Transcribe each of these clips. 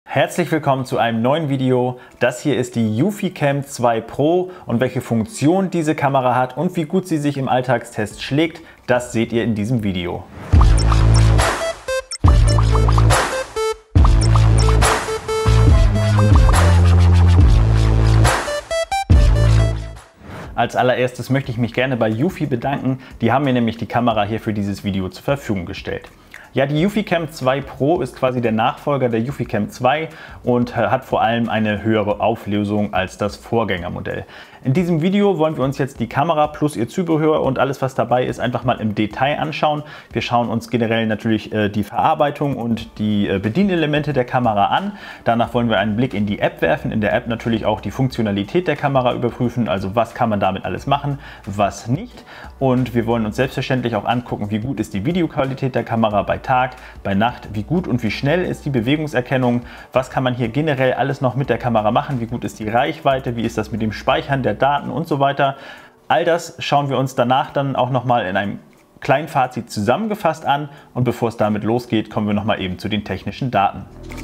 Herzlich willkommen zu einem neuen Video. Das hier ist die Eufy Cam 2 Pro und welche Funktion diese Kamera hat und wie gut sie sich im Alltagstest schlägt, das seht ihr in diesem Video. Als allererstes möchte ich mich gerne bei Eufy bedanken. Die haben mir nämlich die Kamera hier für dieses Video zur Verfügung gestellt. Ja, die Eufy Cam 2 Pro ist quasi der Nachfolger der Eufy Cam 2 und hat vor allem eine höhere Auflösung als das Vorgängermodell. In diesem Video wollen wir uns jetzt die Kamera plus ihr Zubehör und alles, was dabei ist, einfach mal im Detail anschauen. Wir schauen uns generell natürlich die Verarbeitung und die Bedienelemente der Kamera an. Danach wollen wir einen Blick in die App werfen. In der App natürlich auch die Funktionalität der Kamera überprüfen, also was kann man damit alles machen, was nicht. Und wir wollen uns selbstverständlich auch angucken, wie gut ist die Videoqualität der Kamera bei Tag, bei Nacht, wie gut und wie schnell ist die Bewegungserkennung, was kann man hier generell alles noch mit der Kamera machen, wie gut ist die Reichweite, wie ist das mit dem Speichern der Daten und so weiter. All das schauen wir uns danach dann auch nochmal in einem kleinen Fazit zusammengefasst an und bevor es damit losgeht, kommen wir nochmal eben zu den technischen Daten.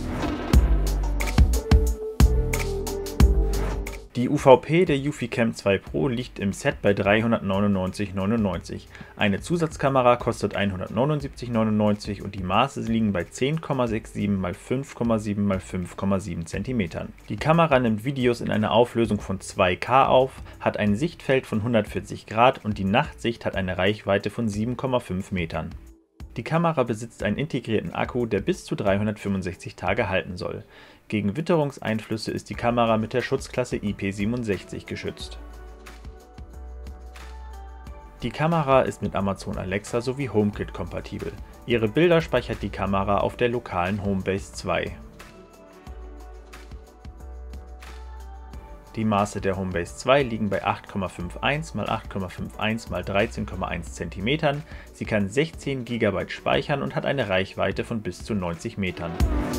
Die UVP der Eufy Cam 2 Pro liegt im Set bei 399,99 €. Eine Zusatzkamera kostet 179,99 € und die Maße liegen bei 10,67 x 5,7 x 5,7 cm. Die Kamera nimmt Videos in einer Auflösung von 2K auf, hat ein Sichtfeld von 140 Grad und die Nachtsicht hat eine Reichweite von 7,5 Metern. Die Kamera besitzt einen integrierten Akku, der bis zu 365 Tage halten soll. Gegen Witterungseinflüsse ist die Kamera mit der Schutzklasse IP67 geschützt. Die Kamera ist mit Amazon Alexa sowie HomeKit kompatibel. Ihre Bilder speichert die Kamera auf der lokalen Homebase 2. Die Maße der Homebase 2 liegen bei 8,51 x 8,51 x 13,1 cm. Sie kann 16 GB speichern und hat eine Reichweite von bis zu 90 Metern.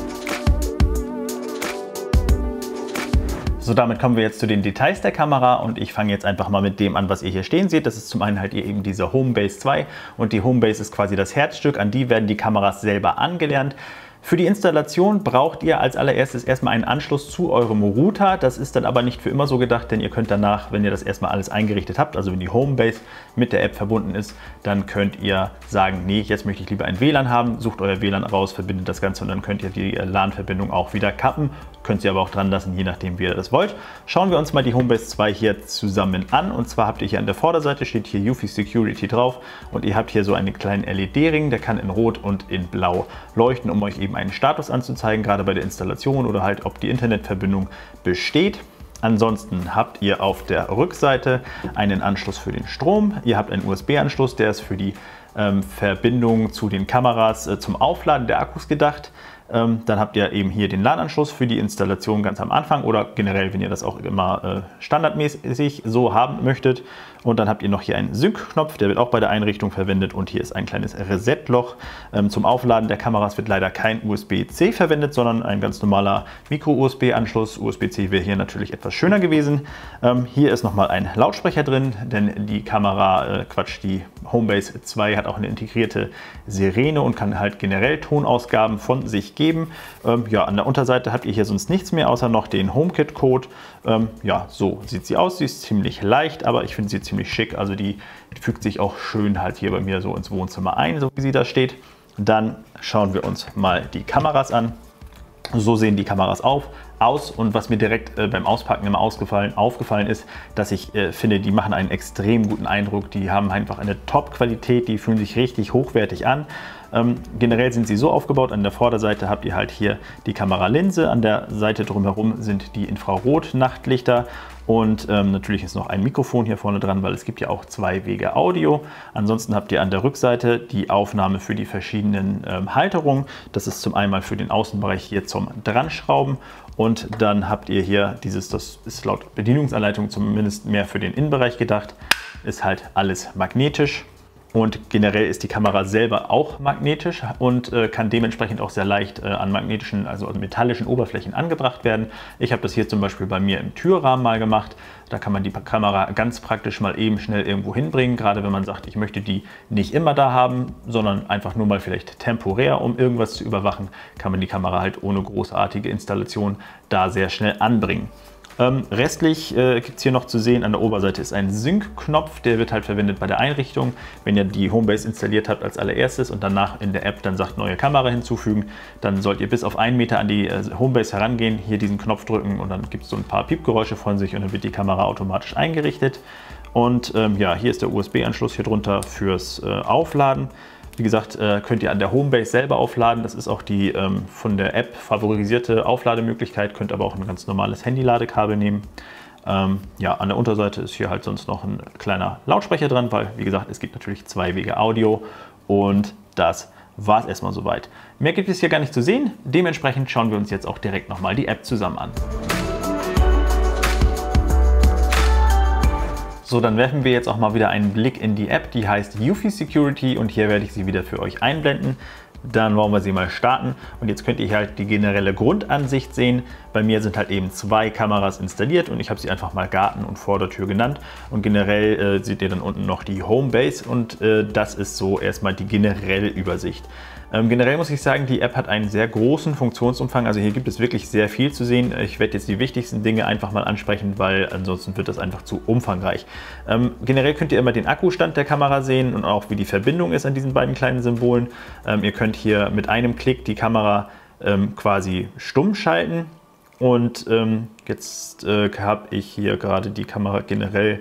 So, damit kommen wir jetzt zu den Details der Kamera und ich fange jetzt einfach mal mit dem an, was ihr hier stehen seht. Das ist zum einen halt eben diese Homebase 2 und die Homebase ist quasi das Herzstück, an die werden die Kameras selber angelernt. Für die Installation braucht ihr als allererstes erstmal einen Anschluss zu eurem Router. Das ist dann aber nicht für immer so gedacht, denn ihr könnt danach, wenn ihr das erstmal alles eingerichtet habt, also wenn die Homebase mit der App verbunden ist, dann könnt ihr sagen, nee, jetzt möchte ich lieber ein WLAN haben, sucht euer WLAN raus, verbindet das Ganze und dann könnt ihr die LAN-Verbindung auch wieder kappen. Könnt ihr aber auch dran lassen, je nachdem wie ihr das wollt. Schauen wir uns mal die Homebase 2 hier zusammen an und zwar habt ihr hier an der Vorderseite steht hier Eufy Security drauf und ihr habt hier so einen kleinen LED-Ring, der kann in Rot und in Blau leuchten, um euch eben einen Status anzuzeigen, gerade bei der Installation oder halt, ob die Internetverbindung besteht. Ansonsten habt ihr auf der Rückseite einen Anschluss für den Strom. Ihr habt einen USB-Anschluss, der ist für die Verbindung zu den Kameras zum Aufladen der Akkus gedacht. Dann habt ihr eben hier den LAN-Anschluss für die Installation ganz am Anfang oder generell, wenn ihr das auch immer standardmäßig so haben möchtet. Und dann habt ihr noch hier einen Sync-Knopf, der wird auch bei der Einrichtung verwendet und hier ist ein kleines Reset-Loch. Zum Aufladen der Kameras wird leider kein USB-C verwendet, sondern ein ganz normaler Micro-USB-Anschluss. USB-C wäre hier natürlich etwas schöner gewesen. Hier ist nochmal ein Lautsprecher drin, denn die Kamera, die Homebase 2 hat auch eine integrierte Sirene und kann halt generell Tonausgaben von sich geben. Ja, an der Unterseite habt ihr hier sonst nichts mehr, außer noch den HomeKit-Code. Ja, so sieht sie aus. Sie ist ziemlich leicht, aber ich finde sie ziemlich schick. Also die fügt sich auch schön halt hier bei mir so ins Wohnzimmer ein, so wie sie da steht. Dann schauen wir uns mal die Kameras an. So sehen die Kameras aus und was mir direkt beim Auspacken immer aufgefallen ist, dass ich finde, die machen einen extrem guten Eindruck. Die haben einfach eine Top-Qualität, die fühlen sich richtig hochwertig an. Generell sind sie so aufgebaut, an der Vorderseite habt ihr halt hier die Kameralinse, an der Seite drumherum sind die Infrarot-Nachtlichter und natürlich ist noch ein Mikrofon hier vorne dran, weil es gibt ja auch zwei Wege Audio. Ansonsten habt ihr an der Rückseite die Aufnahme für die verschiedenen Halterungen. Das ist zum einen für den Außenbereich hier zum Dranschrauben und dann habt ihr hier dieses, das ist laut Bedienungsanleitung zumindest mehr für den Innenbereich gedacht, ist halt alles magnetisch. Und generell ist die Kamera selber auch magnetisch und kann dementsprechend auch sehr leicht an magnetischen, also metallischen Oberflächen angebracht werden. Ich habe das hier zum Beispiel bei mir im Türrahmen mal gemacht. Da kann man die Kamera ganz praktisch mal eben schnell irgendwo hinbringen, gerade wenn man sagt, ich möchte die nicht immer da haben, sondern einfach nur mal vielleicht temporär, um irgendwas zu überwachen, kann man die Kamera halt ohne großartige Installation da sehr schnell anbringen. Restlich gibt es hier noch zu sehen, an der Oberseite ist ein Sync-Knopf, der wird halt verwendet bei der Einrichtung. Wenn ihr die Homebase installiert habt als allererstes und danach in der App dann sagt, neue Kamera hinzufügen, dann sollt ihr bis auf 1 Meter an die Homebase herangehen, hier diesen Knopf drücken und dann gibt es so ein paar Piepgeräusche von sich und dann wird die Kamera automatisch eingerichtet. Und ja, hier ist der USB-Anschluss hier drunter fürs Aufladen. Wie gesagt, könnt ihr an der Homebase selber aufladen. Das ist auch die von der App favorisierte Auflademöglichkeit. Könnt aber auch ein ganz normales Handy-Ladekabel nehmen. Ja, an der Unterseite ist hier halt sonst noch ein kleiner Lautsprecher dran, weil, wie gesagt, es gibt natürlich 2 Wege Audio. Und das war es erstmal soweit. Mehr gibt es hier gar nicht zu sehen. Dementsprechend schauen wir uns jetzt auch direkt nochmal die App zusammen an. So, dann werfen wir jetzt auch mal wieder einen Blick in die App, die heißt Eufy Security und hier werde ich sie wieder für euch einblenden. Dann wollen wir sie mal starten und jetzt könnt ihr hier halt die generelle Grundansicht sehen. Bei mir sind halt eben 2 Kameras installiert und ich habe sie einfach mal Garten und Vordertür genannt. Und generell seht ihr dann unten noch die Homebase und das ist so erstmal die generelle Übersicht. Generell muss ich sagen, die App hat einen sehr großen Funktionsumfang, also hier gibt es wirklich sehr viel zu sehen. Ich werde jetzt die wichtigsten Dinge einfach mal ansprechen, weil ansonsten wird das einfach zu umfangreich. Generell könnt ihr immer den Akkustand der Kamera sehen und auch wie die Verbindung ist an diesen beiden kleinen Symbolen. Ihr könnt hier mit einem Klick die Kamera quasi stumm schalten. Und jetzt habe ich hier gerade die Kamera generell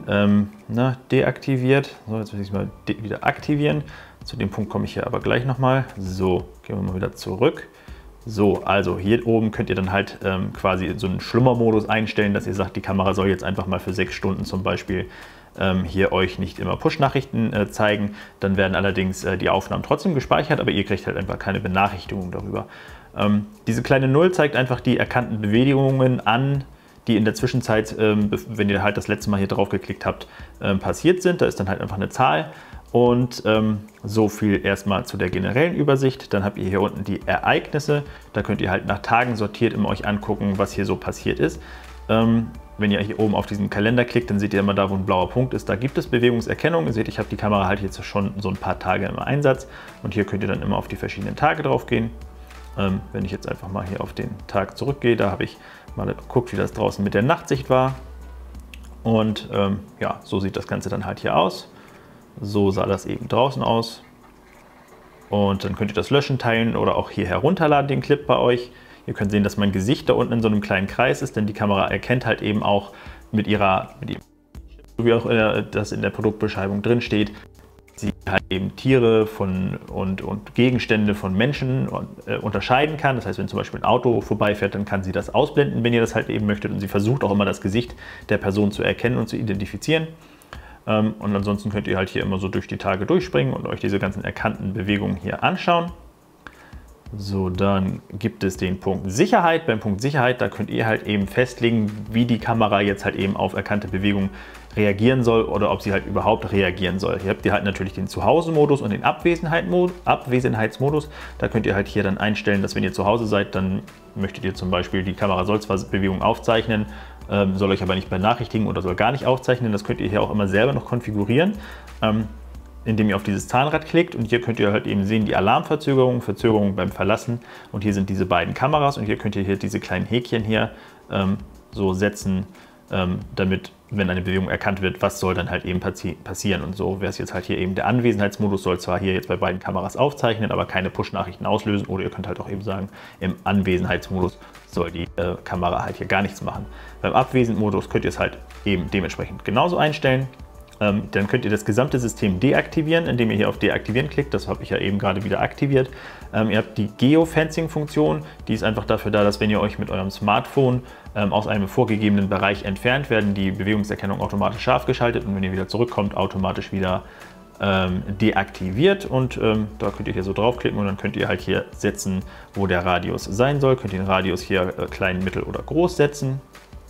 deaktiviert. So, jetzt muss ich es mal wieder aktivieren. Zu dem Punkt komme ich hier aber gleich nochmal. So, gehen wir mal wieder zurück. So, also hier oben könnt ihr dann halt quasi so einen Schlummermodus einstellen, dass ihr sagt, die Kamera soll jetzt einfach mal für 6 Stunden zum Beispiel hier euch nicht immer Push-Nachrichten zeigen. Dann werden allerdings die Aufnahmen trotzdem gespeichert, aber ihr kriegt halt einfach keine Benachrichtigung darüber. Diese kleine 0 zeigt einfach die erkannten Bewegungen an, die in der Zwischenzeit, wenn ihr halt das letzte Mal hier drauf geklickt habt, passiert sind. Da ist dann halt einfach eine Zahl. Und so viel erstmal zu der generellen Übersicht. Dann habt ihr hier unten die Ereignisse. Da könnt ihr halt nach Tagen sortiert immer euch angucken, was hier so passiert ist. Wenn ihr hier oben auf diesen Kalender klickt, dann seht ihr immer da, wo ein blauer Punkt ist. Da gibt es Bewegungserkennung. Ihr seht, ich habe die Kamera halt jetzt schon so ein paar Tage im Einsatz. Und hier könnt ihr dann immer auf die verschiedenen Tage drauf gehen. Wenn ich jetzt einfach mal hier auf den Tag zurückgehe, da habe ich mal geguckt, wie das draußen mit der Nachtsicht war. Und ja, so sieht das Ganze dann halt hier aus. So sah das eben draußen aus. Und dann könnt ihr das löschen, teilen oder auch hier herunterladen, den Clip bei euch. Ihr könnt sehen, dass mein Gesicht da unten in so einem kleinen Kreis ist, denn die Kamera erkennt halt eben auch mit ihrem Chip, wie auch das in der Produktbeschreibung drin steht, sie halt eben Tiere und Gegenstände von Menschen unterscheiden kann. Das heißt, wenn zum Beispiel ein Auto vorbeifährt, dann kann sie das ausblenden, wenn ihr das halt eben möchtet. Und sie versucht auch immer das Gesicht der Person zu erkennen und zu identifizieren. Und ansonsten könnt ihr halt hier immer so durch die Tage durchspringen und euch diese ganzen erkannten Bewegungen hier anschauen. So, dann gibt es den Punkt Sicherheit. Beim Punkt Sicherheit, da könnt ihr halt eben festlegen, wie die Kamera jetzt halt eben auf erkannte Bewegungen reagieren soll oder ob sie halt überhaupt reagieren soll. Hier habt ihr halt natürlich den Zuhause-Modus und den Abwesenheitsmodus. Da könnt ihr halt hier dann einstellen, dass wenn ihr zu Hause seid, dann möchtet ihr zum Beispiel, die Kamera soll zwar Bewegungen aufzeichnen, soll euch aber nicht benachrichtigen oder soll gar nicht aufzeichnen. Das könnt ihr hier auch immer selber noch konfigurieren, indem ihr auf dieses Zahnrad klickt. Und hier könnt ihr halt eben sehen, die Alarmverzögerung, Verzögerung beim Verlassen. Und hier sind diese beiden Kameras und hier könnt ihr hier diese kleinen Häkchen hier so setzen, damit, wenn eine Bewegung erkannt wird, was soll dann halt eben passieren. Und so wäre es jetzt halt hier eben der Anwesenheitsmodus, soll zwar hier jetzt bei beiden Kameras aufzeichnen, aber keine Push-Nachrichten auslösen. Oder ihr könnt halt auch eben sagen, im Anwesenheitsmodus soll die Kamera halt hier gar nichts machen. Beim Abwesenheitsmodus könnt ihr es halt eben dementsprechend genauso einstellen. Dann könnt ihr das gesamte System deaktivieren, indem ihr hier auf Deaktivieren klickt. Das habe ich ja eben gerade wieder aktiviert. Ihr habt die Geofencing-Funktion. Die ist einfach dafür da, dass wenn ihr euch mit eurem Smartphone aus einem vorgegebenen Bereich entfernt, werden die Bewegungserkennung automatisch scharf geschaltet und wenn ihr wieder zurückkommt, automatisch wieder deaktiviert. Und da könnt ihr hier so draufklicken und dann könnt ihr halt hier setzen, wo der Radius sein soll. Könnt ihr den Radius hier klein, mittel oder groß setzen.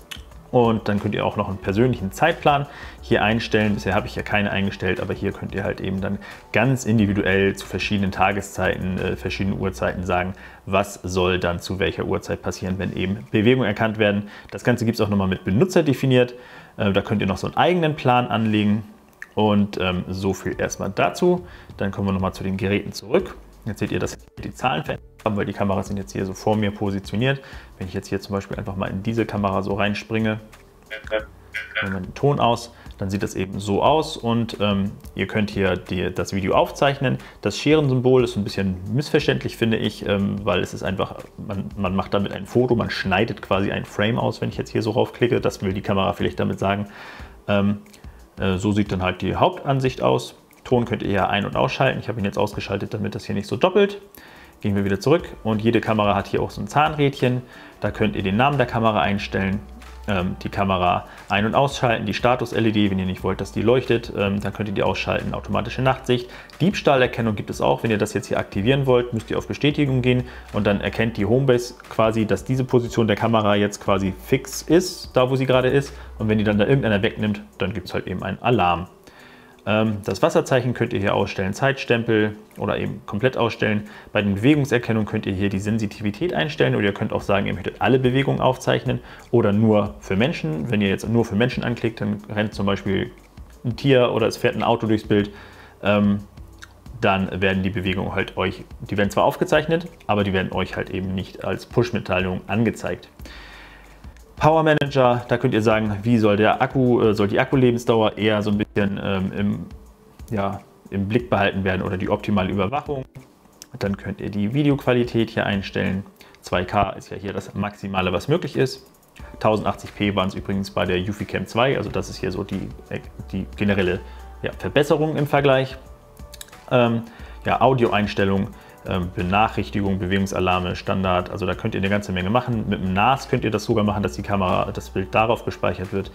Und dann könnt ihr auch noch einen persönlichen Zeitplan hier einstellen. Bisher habe ich ja keine eingestellt, aber hier könnt ihr halt eben dann ganz individuell zu verschiedenen Tageszeiten, verschiedenen Uhrzeiten sagen, was soll dann zu welcher Uhrzeit passieren, wenn eben Bewegungen erkannt werden. Das Ganze gibt es auch nochmal mit Benutzer definiert. Da könnt ihr noch so einen eigenen Plan anlegen. Und so viel erstmal dazu. Dann kommen wir nochmal zu den Geräten zurück. Jetzt seht ihr, dass die Zahlen verändert haben, weil die Kameras sind jetzt hier so vor mir positioniert. Wenn ich jetzt hier zum Beispiel einfach mal in diese Kamera so reinspringe, nehmen wir den Ton aus, dann sieht das eben so aus und ihr könnt hier das Video aufzeichnen. Das Scherensymbol ist ein bisschen missverständlich, finde ich, weil es ist einfach, man macht damit ein Foto, man schneidet quasi ein Frame aus, wenn ich jetzt hier so raufklicke. Das will die Kamera vielleicht damit sagen. So sieht dann halt die Hauptansicht aus. Ton könnt ihr ja ein- und ausschalten. Ich habe ihn jetzt ausgeschaltet, damit das hier nicht so doppelt. Gehen wir wieder zurück und jede Kamera hat hier auch so ein Zahnrädchen. Da könnt ihr den Namen der Kamera einstellen, die Kamera ein- und ausschalten, die Status-LED, wenn ihr nicht wollt, dass die leuchtet, dann könnt ihr die ausschalten, automatische Nachtsicht. Diebstahlerkennung gibt es auch. Wenn ihr das jetzt hier aktivieren wollt, müsst ihr auf Bestätigung gehen und dann erkennt die Homebase quasi, dass diese Position der Kamera jetzt quasi fix ist, da wo sie gerade ist. Und wenn die dann da irgendeiner wegnimmt, dann gibt es halt eben einen Alarm. Das Wasserzeichen könnt ihr hier ausstellen, Zeitstempel oder eben komplett ausstellen. Bei den Bewegungserkennungen könnt ihr hier die Sensitivität einstellen oder ihr könnt auch sagen, ihr möchtet alle Bewegungen aufzeichnen oder nur für Menschen. Wenn ihr jetzt nur für Menschen anklickt, dann rennt zum Beispiel ein Tier oder es fährt ein Auto durchs Bild, dann werden die Bewegungen halt die werden zwar aufgezeichnet, aber die werden euch halt eben nicht als Push-Mitteilung angezeigt. Power Manager, da könnt ihr sagen, wie soll die Akkulebensdauer eher so ein bisschen im Blick behalten werden oder die optimale Überwachung. Dann könnt ihr die Videoqualität hier einstellen. 2K ist ja hier das Maximale, was möglich ist. 1080p waren es übrigens bei der Eufy Cam 2, also das ist hier so die generelle Verbesserung im Vergleich. Audioeinstellung. Benachrichtigung, Bewegungsalarme, Standard, also da könnt ihr eine ganze Menge machen. Mit dem NAS könnt ihr das sogar machen, dass das Bild darauf gespeichert wird.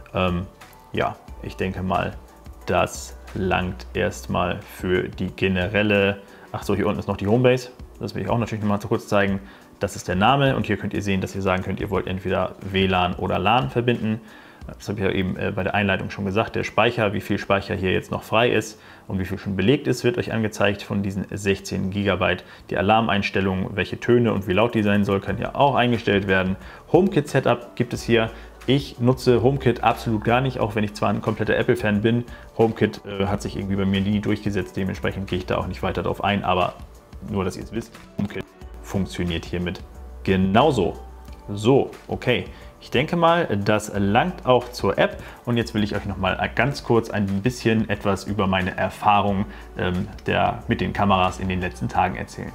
Ich denke mal, das langt erstmal für die generelle. Achso, hier unten ist noch die Homebase. Das will ich auch natürlich noch mal kurz zeigen. Das ist der Name und hier könnt ihr sehen, dass ihr sagen könnt, ihr wollt entweder WLAN oder LAN verbinden. Das habe ich ja eben bei der Einleitung schon gesagt. Der Speicher, wie viel Speicher hier jetzt noch frei ist und wie viel schon belegt ist, wird euch angezeigt von diesen 16 GB. Die Alarmeinstellungen, welche Töne und wie laut die sein soll, kann ja auch eingestellt werden. HomeKit-Setup gibt es hier. Ich nutze HomeKit absolut gar nicht, auch wenn ich zwar ein kompletter Apple-Fan bin. HomeKit hat sich irgendwie bei mir nie durchgesetzt, dementsprechend gehe ich da auch nicht weiter darauf ein, aber nur, dass ihr es wisst, HomeKit funktioniert hiermit genauso. So, okay. Ich denke mal, das langt auch zur App und jetzt will ich euch noch mal ganz kurz ein bisschen etwas über meine Erfahrung mit den Kameras in den letzten Tagen erzählen.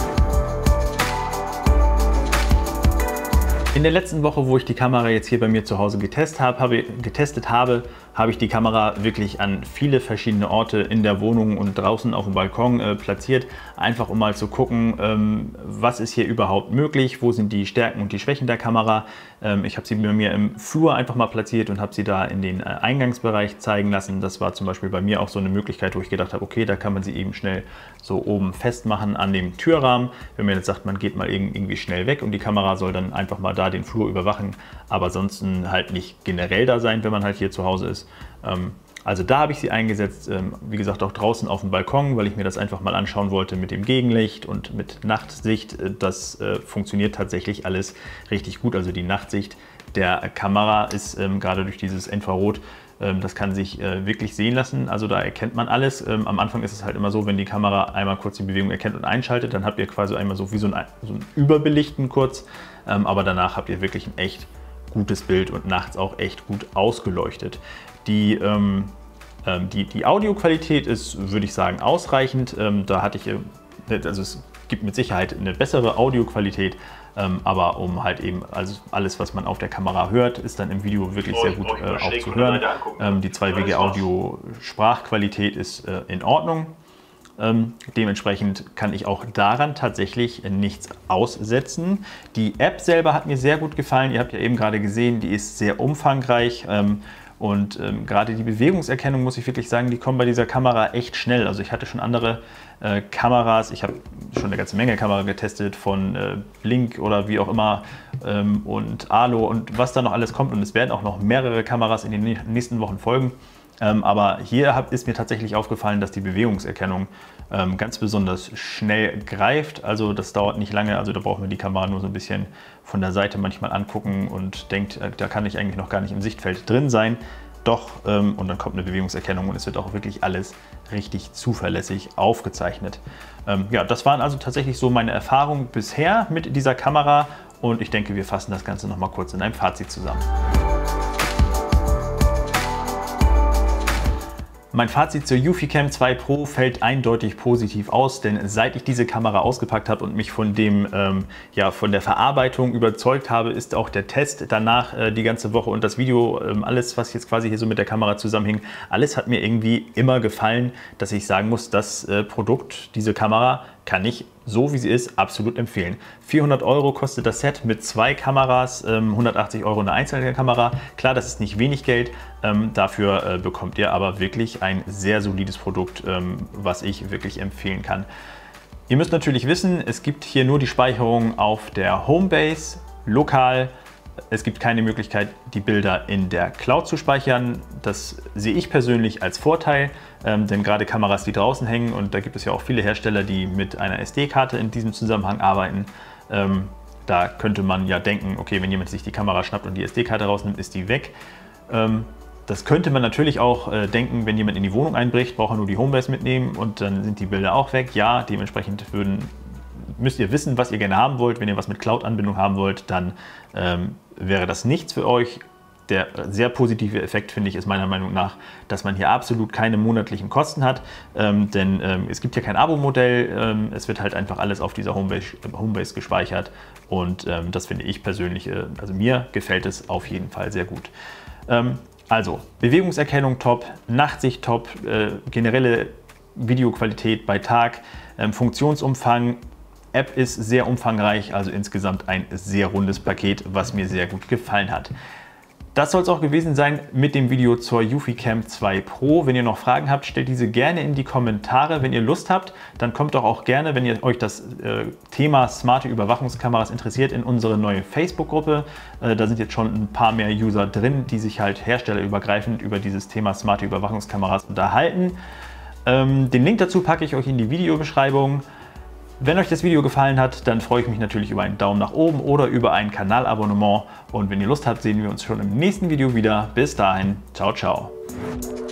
In der letzten Woche, wo ich die Kamera jetzt hier bei mir zu Hause getestet habe, habe ich die Kamera wirklich an viele verschiedene Orte in der Wohnung und draußen auf dem Balkon platziert, einfach um mal zu gucken, was ist hier überhaupt möglich, wo sind die Stärken und die Schwächen der Kamera. Ich habe sie bei mir im Flur einfach mal platziert und habe sie da in den Eingangsbereich zeigen lassen. Das war zum Beispiel bei mir auch so eine Möglichkeit, wo ich gedacht habe, okay, da kann man sie eben schnell so oben festmachen an dem Türrahmen. Wenn man jetzt sagt, man geht mal irgendwie schnell weg und die Kamera soll dann einfach mal da den Flur überwachen, aber ansonsten halt nicht generell da sein, wenn man halt hier zu Hause ist. Also da habe ich sie eingesetzt, wie gesagt auch draußen auf dem Balkon, weil ich mir das einfach mal anschauen wollte mit dem Gegenlicht und mit Nachtsicht. Das funktioniert tatsächlich alles richtig gut. Also die Nachtsicht der Kamera ist gerade durch dieses Infrarot, das kann sich wirklich sehen lassen. Also da erkennt man alles. Am Anfang ist es halt immer so, wenn die Kamera einmal kurz die Bewegung erkennt und einschaltet, dann habt ihr quasi einmal so wie so ein Überbelichten kurz. Aber danach habt ihr wirklich ein echt gutes Bild und nachts auch echt gut ausgeleuchtet. Die Audioqualität ist, würde ich sagen, ausreichend. Da hatte ich, also es gibt mit Sicherheit eine bessere Audioqualität, aber um halt eben alles, was man auf der Kamera hört, ist dann im Video wirklich sehr gut auch zu hören. Die 2WG-Audio-Sprachqualität ist in Ordnung. Dementsprechend kann ich auch daran tatsächlich nichts aussetzen. Die App selber hat mir sehr gut gefallen. Ihr habt ja eben gerade gesehen, die ist sehr umfangreich Und gerade die Bewegungserkennung, muss ich wirklich sagen, die kommen bei dieser Kamera echt schnell. Also ich hatte schon andere Kameras, ich habe schon eine ganze Menge Kamera getestet von Blink oder wie auch immer und Alo und was da noch alles kommt. Und es werden auch noch mehrere Kameras in den nächsten Wochen folgen. Aber hier ist mir tatsächlich aufgefallen, dass die Bewegungserkennung ganz besonders schnell greift. Also das dauert nicht lange, also da braucht man die Kamera nur so ein bisschen von der Seite manchmal angucken und denkt, da kann ich eigentlich noch gar nicht im Sichtfeld drin sein. Doch, und dann kommt eine Bewegungserkennung und es wird auch wirklich alles richtig zuverlässig aufgezeichnet. Ja, das waren also tatsächlich so meine Erfahrungen bisher mit dieser Kamera und ich denke, wir fassen das Ganze noch mal kurz in einem Fazit zusammen. Mein Fazit zur Eufy Cam 2 Pro fällt eindeutig positiv aus, denn seit ich diese Kamera ausgepackt habe und mich von von der Verarbeitung überzeugt habe, ist auch der Test danach die ganze Woche und das Video, alles, was jetzt quasi hier so mit der Kamera zusammenhing, alles hat mir irgendwie immer gefallen, dass ich sagen muss, das Produkt, diese Kamera, kann ich, so wie sie ist, absolut empfehlen. 400 € kostet das Set mit 2 Kameras, 180 € eine einzelne Kamera. Klar, das ist nicht wenig Geld, dafür bekommt ihr aber wirklich ein sehr solides Produkt, was ich wirklich empfehlen kann. Ihr müsst natürlich wissen, es gibt hier nur die Speicherung auf der Homebase, lokal. Es gibt keine Möglichkeit, die Bilder in der Cloud zu speichern. Das sehe ich persönlich als Vorteil, denn gerade Kameras, die draußen hängen, und da gibt es ja auch viele Hersteller, die mit einer SD-Karte in diesem Zusammenhang arbeiten, da könnte man ja denken, okay, wenn jemand sich die Kamera schnappt und die SD-Karte rausnimmt, ist die weg. Das könnte man natürlich auch denken, wenn jemand in die Wohnung einbricht, braucht er nur die Homebase mitnehmen und dann sind die Bilder auch weg. Ja, dementsprechend müsst ihr wissen, was ihr gerne haben wollt. Wenn ihr was mit Cloud-Anbindung haben wollt, dann wäre das nichts für euch. Der sehr positive Effekt, finde ich, ist meiner Meinung nach, dass man hier absolut keine monatlichen Kosten hat, denn es gibt ja kein Abo-Modell, es wird halt einfach alles auf dieser Homebase gespeichert und das finde ich persönlich, also mir gefällt es auf jeden Fall sehr gut. Also Bewegungserkennung top, Nachtsicht top, generelle Videoqualität bei Tag, Funktionsumfang, App ist sehr umfangreich, also insgesamt ein sehr rundes Paket, was mir sehr gut gefallen hat. Das soll es auch gewesen sein mit dem Video zur Eufy Cam 2 Pro. Wenn ihr noch Fragen habt, stellt diese gerne in die Kommentare. Wenn ihr Lust habt, dann kommt doch auch gerne, wenn ihr euch das Thema smarte Überwachungskameras interessiert, in unsere neue Facebook-Gruppe. Da sind jetzt schon ein paar mehr User drin, die sich halt herstellerübergreifend über dieses Thema smarte Überwachungskameras unterhalten. Den Link dazu packe ich euch in die Videobeschreibung. Wenn euch das Video gefallen hat, dann freue ich mich natürlich über einen Daumen nach oben oder über ein Kanalabonnement. Und wenn ihr Lust habt, sehen wir uns schon im nächsten Video wieder. Bis dahin, ciao, ciao.